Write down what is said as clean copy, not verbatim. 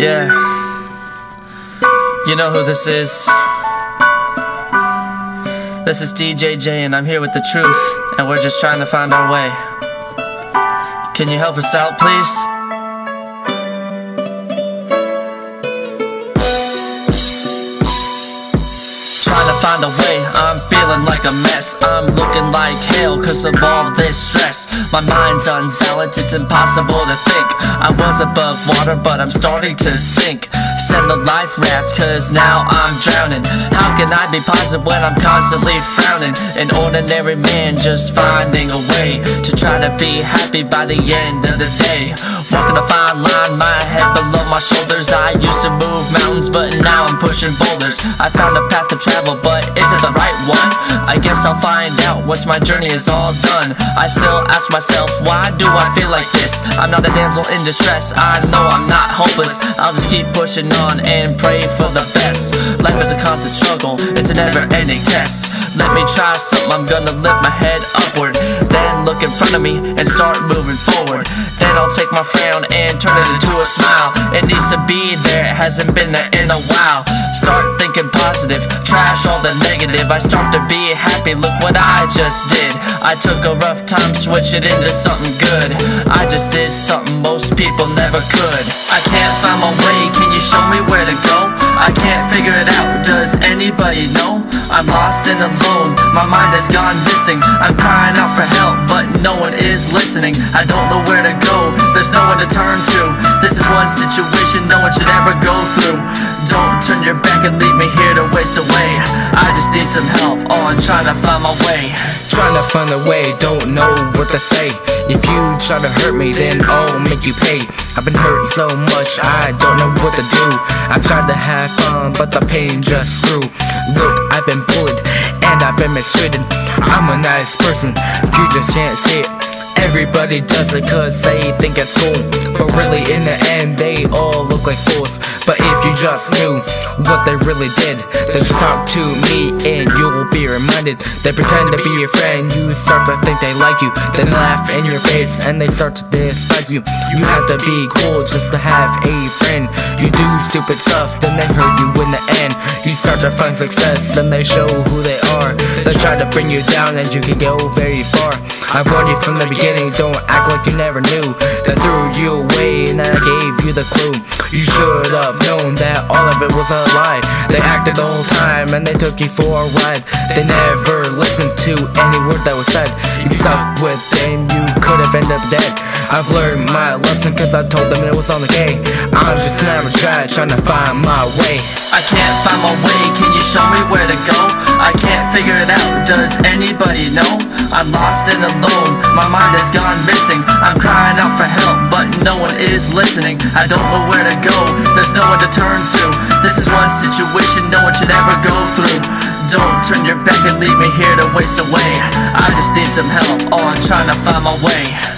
Yeah, you know who this is. This is DJJ and I'm here with the truth, and we're just trying to find our way. Can you help us out, please? Trying to find a way, I'm feeling like a mess. I'm looking like hell cause of all this stress. My mind's unbalanced, it's impossible to think. I was above water but I'm starting to sink. Send the life raft cause now I'm drowning. How can I be positive when I'm constantly frowning? An ordinary man just finding a way to try to be happy by the end of the day. Walking a fine line, my head below my shoulders. I used to move mountains but now I'm pushing boulders. I found a path to travel, but is it the right one? I guess I'll find out once my journey is all done. I still ask myself, why do I feel like this? I'm not a damsel in distress, I know I'm not hopeless. I'll just keep pushing on and pray for the best. Life is a constant struggle, it's a never-ending test. Let me try something, I'm gonna lift my head upward, then look in front of me and start moving forward. Then I'll take my frown and turn it into a smile. It needs to be there, it hasn't been there in a while. Start thinking positive, trash all the negative. I start to be happy, look what I just did. I took a rough time, switch it into something good. I just did something most people never could. I can't find my way, can you show me where to go? I can't figure it out, does anybody know? I'm lost and alone, my mind has gone missing. I'm crying out for help, but no one is listening. I don't know where to go, there's no one to turn to. This is one situation no one should ever go through. Don't turn your back and leave me here to waste away. I just need some help, I'm trying to find my way. Trying to find a way, don't know what to say. If you try to hurt me, then I'll make you pay. I've been hurt so much, I don't know what to do. I've tried to have fun, but the pain just grew. Look, I've been bullied, and I've been mistreated. I'm a nice person, you just can't see it. Everybody does it cause they think it's cool, but really in the end they all look like fools. But if you just knew what they really did, then just talk to me and you'll be reminded. They pretend to be your friend, you start to think they like you, then laugh in your face and they start to despise you. You have to be cool just to have a friend. You do stupid stuff, then they hurt you in the end. You start to find success, then they show who they are. They try to bring you down and you can go very far. I warned you from the beginning, don't act like you never knew. They threw you away and I gave you the clue. You should have known that all of it was a lie. They acted the whole time and they took you for a ride. They never listened to any word that was said. If you stuck with them, you could have ended up dead. I've learned my lesson cause I told them it was on the K. I'm just never trying to find my way. I can't find my way, can you show me where to go? I can't figure it out, does anybody know? I'm lost and alone, my mind has gone missing. I'm crying out for help, but no one is listening. I don't know where to go, there's no one to turn to. This is one situation no one should ever go through. Don't turn your back and leave me here to waste away. I just need some help, I'm trying to find my way.